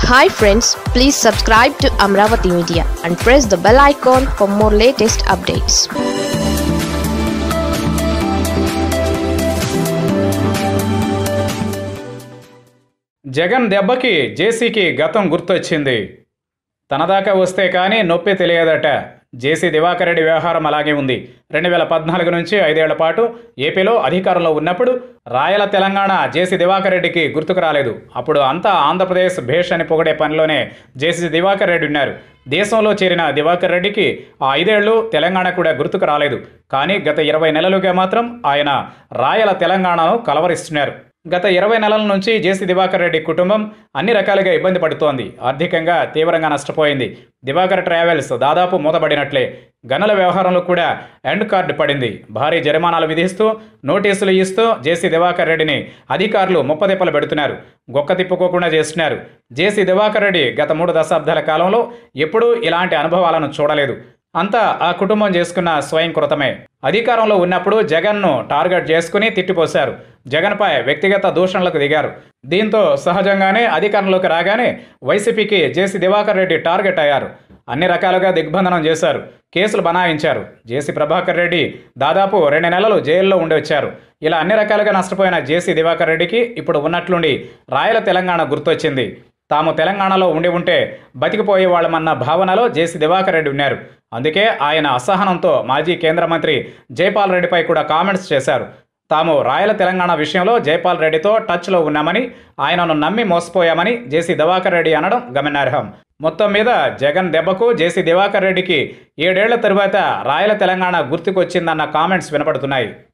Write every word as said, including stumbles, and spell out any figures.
Hi friends, please subscribe to Amravati Media and press the bell icon for more latest updates. Jagan దెబ్బకి జేసీకి గతం గుర్తొచ్చింది. తనదాకా వస్తే కానీ నొప్పి తెలియదట. జేసీ దివాకర్ రెడ్డి వ్యవహారం అలాగే ఉంది. రెండు వేల పద్నాలుగు నుంచి ఐదేళ్ల పాటు ఏపీలో అధికారంలో ఉన్నప్పుడు రాయల తెలంగాణ జేసీ దివాకర్ రెడ్డికి గుర్తుకు రాలేదు. అప్పుడు అంతా ఆంధ్రప్రదేశ్ భేష్ అని పొగిడే పనిలోనే జేసీ దివాకర్ రెడ్డి ఉన్నారు. దేశంలో చేరిన దివాకర్ రెడ్డికి ఆ ఐదేళ్లు తెలంగాణ కూడా గుర్తుకు రాలేదు. కానీ గత ఇరవై నెలలుగా మాత్రం ఆయన రాయల తెలంగాణను కలవరిస్తున్నారు. గత ఇరవై నెలల నుంచి జేసీ దివాకర్ రెడ్డి కుటుంబం అన్ని రకాలుగా ఇబ్బంది పడుతోంది. ఆర్థికంగా తీవ్రంగా నష్టపోయింది. దివాకర్ ట్రావెల్స్ దాదాపు మూతబడినట్లే. గనుల వ్యవహారంలో కూడా ఎండ్ కార్డు పడింది. భారీ జరిమానాలు విధిస్తూ నోటీసులు ఇస్తూ జేసీ దివాకర్ రెడ్డిని అధికారులు ముప్పతిప్పలు పెడుతున్నారు. గొక్క తిప్పుకోకుండా చేస్తున్నారు. జేసీ దివాకర్ రెడ్డి గత మూడు దశాబ్దాల కాలంలో ఎప్పుడూ ఇలాంటి అనుభవాలను చూడలేదు. అంతా ఆ కుటుంబం చేసుకున్న స్వయంకృతమే. అధికారంలో ఉన్నప్పుడు జగన్ను టార్గెట్ చేసుకుని తిట్టిపోశారు. జగన్పై వ్యక్తిగత దూషణలకు దిగారు. దీంతో సహజంగానే అధికారంలోకి రాగానే వైసీపీకి జేసీ దివాకర్ రెడ్డి టార్గెట్ అయ్యారు. అన్ని రకాలుగా దిగ్బంధనం చేశారు. కేసులు బనాయించారు. జేసీ ప్రభాకర్ రెడ్డి దాదాపు రెండు నెలలు జైల్లో ఉండి వచ్చారు. ఇలా అన్ని రకాలుగా నష్టపోయిన జేసీ దివాకర్ రెడ్డికి ఇప్పుడు ఉన్నట్లుండి రాయల తెలంగాణ గుర్తొచ్చింది. తాము తెలంగాణలో ఉండి ఉంటే బతికిపోయేవాళ్ళమన్న భావనలో జేసీ దివాకర్ రెడ్డి ఉన్నారు. అందుకే ఆయన అసహనంతో మాజీ కేంద్ర మంత్రి జైపాల్ రెడ్డిపై కూడా కామెంట్స్ చేశారు. తాము రాయల తెలంగాణ విషయంలో జైపాల్ రెడ్డితో టచ్లో ఉన్నామని, ఆయనను నమ్మి మోసపోయామని జేసీ దివాకర్ రెడ్డి అనడం గమనార్హం. మొత్తం మీద జగన్ దెబ్బకు జేసీ దివాకర్ రెడ్డికి ఏడేళ్ల తరువాత రాయల తెలంగాణ గుర్తుకొచ్చిందన్న కామెంట్స్ వినపడుతున్నాయి.